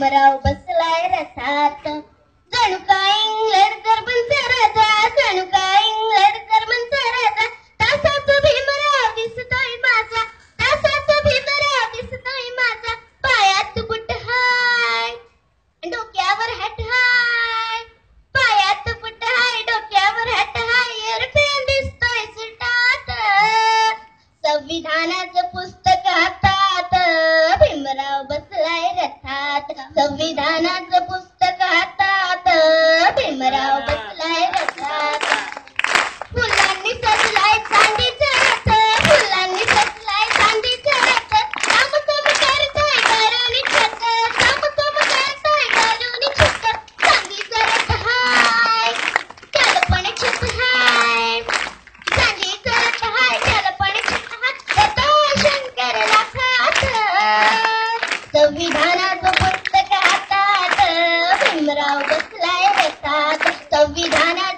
भीमराव बसलाय रथात, जणू काय इंग्लंड जर्मनचा राजा, जणू काय इंग्लंड जर्मनचा राजा. तासात भीमराव दिसतोय माझा, तासात भीमराव दिसतोय माझा. पायात बुट हाय, डोक्यावर हॅट हाय, पायात बुट हाय, डोक्यावर हॅट हाय. एअरप्लेन दिसतोय सुटात, संविधानाचं पुस्तक हातात, भीमराव बसलाय रथात. संविधानाचं पुस्तक हातात, भीमराव बसलाय रथात. फुलांनी सजलाय चांदीचा रथ, फुलांनी सजलाय चांदीचा रथ. कामकम करतोय गारुनी छत, कामकम करतोय गारुनी छत. चांदीचा रथ हाय, त्याला पण छत हाय, चांदीचा रथ हाय, त्याला पण छत हाय. रथ शंकर लाखात, संविधानाचं पुस्तक हातात, भीमराव बसलाय रथात. संविधानाचं